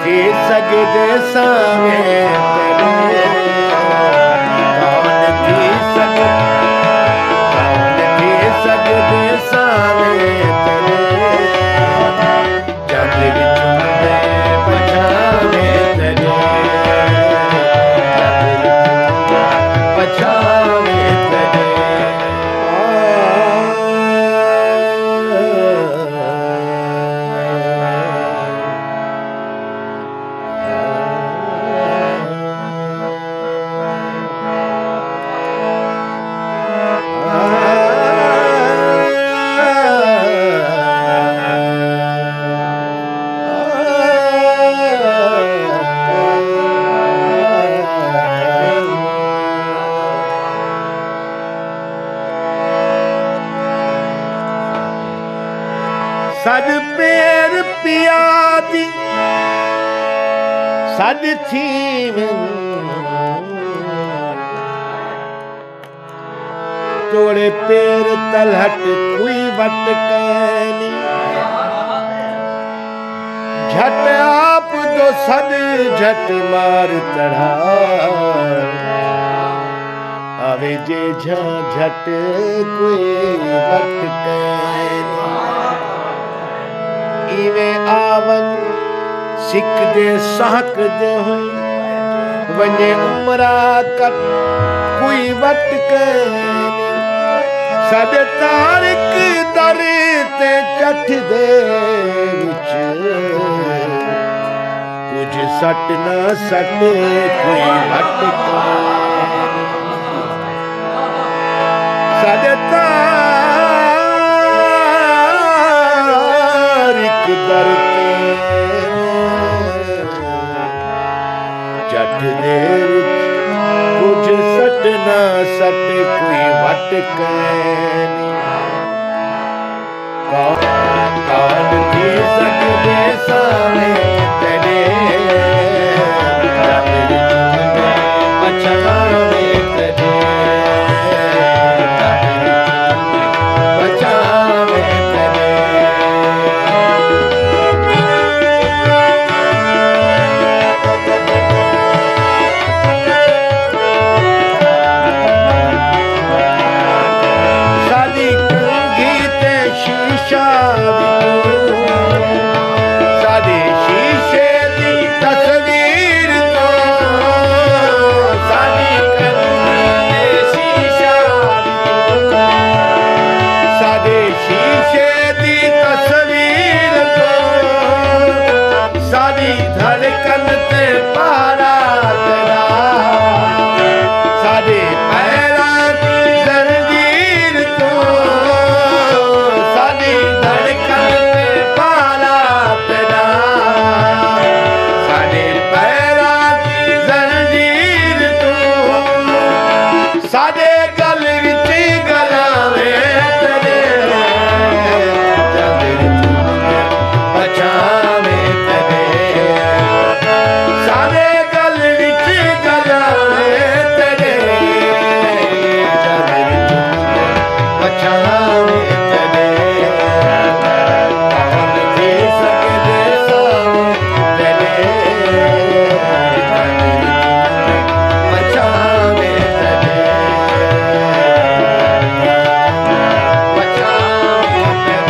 थी सगदे सावे तेरे, कौन थी सगदे सावे तेरे, जग चुमदे पछावे तेरे, जग पछावे तेरे। सद पैर पिया दी सद थी तोड़े पैर तलहट कोई वट कैनी, झट आप दो सद झट मार चढ़ा आवे जे झट कोई वट कैनी। इवे आवन सिक दे सहक दे हुई वने उमरा कट कोई वट कैनी, सद तारिक दर ते चठ दे विच कुछ सट न सट कोई वट कैनी, सद दर चट दे कुछ सट न सट कोई वट कैनी। कौन थी सगदे सावे तेरे, जग चुमदे पछावे तेरे, जग पछावे तेरे। सादे शीशे दी तस्वीर तो सादी शीशा, सादे शीशे दी तस्वीर तो सादी धड़कन ते पारा तेरा, सादे पैरा दी जंजीर तो सादी धड़कन ते पारा तेरा, सादे पैरा दी जंजीर तो सादे गल विच गलावे तेरे, जग चुमदे पछावे तेरे, सादे गल विच गलावे तेरे, जग चुमदे पछावे तेरे। कौन थी सगदे सावे तेरे, जग चुमदे पछावे तेरे, पछावे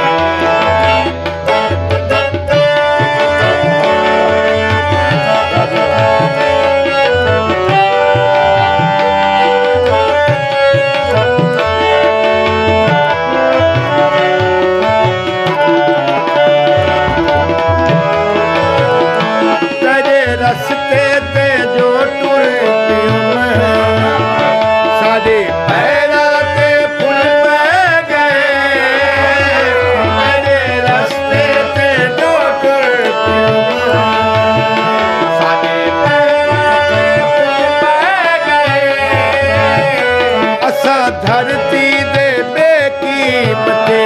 तेरे रस्ते ते जो टुर पियो मैं, सादे पैरा ते फुल पै गए, तेरे रस्ते ते जो टुर पियो मैं, सादे पैरा ते फुल पै गए, असा धरती दे बेकीमते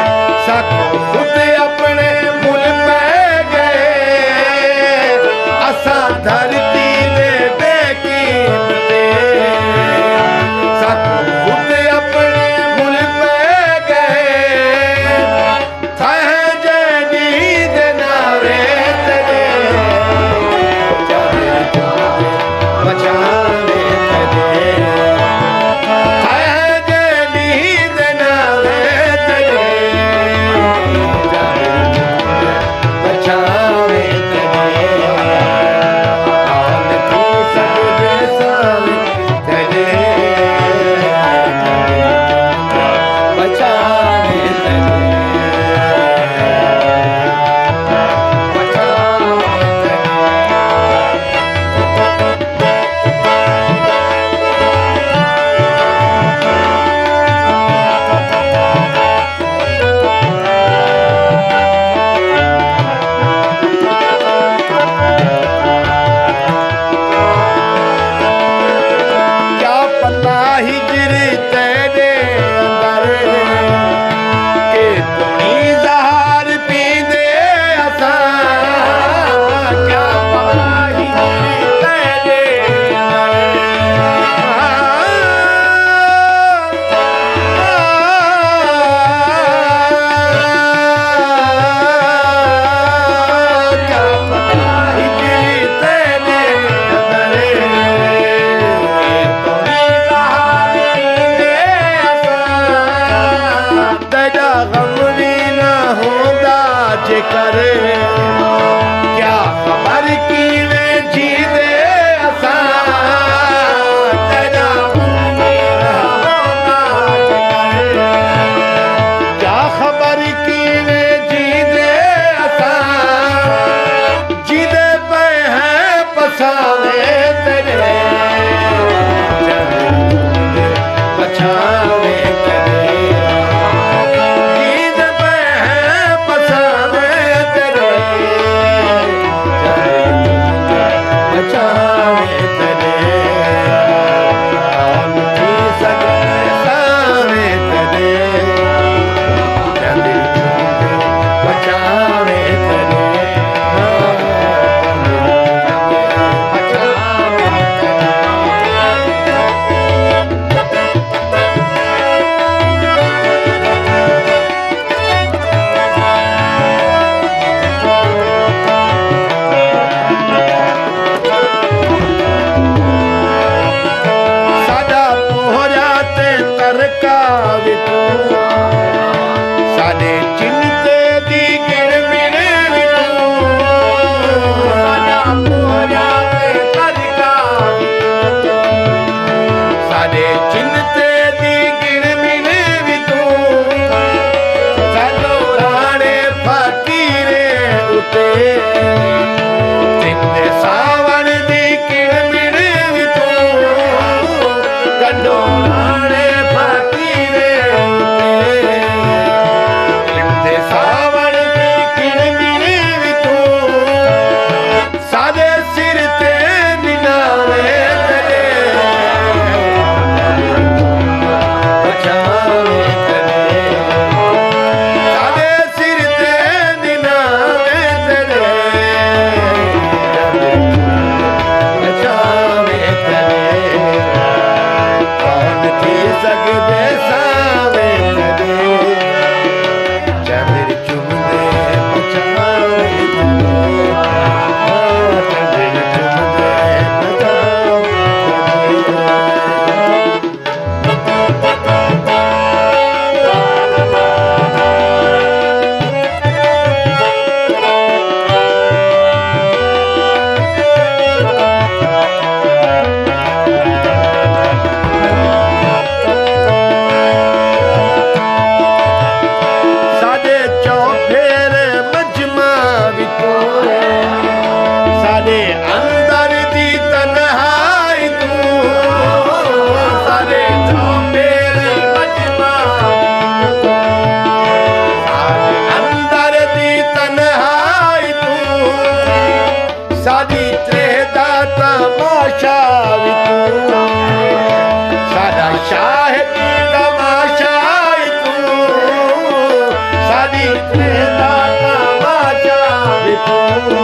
साको खुद अपने मुल पै गए, साडी त्रेदा तमाशा भी तू साडा शाह दी तमाशा भी तू साडी त्रेदा तमाशा भी तू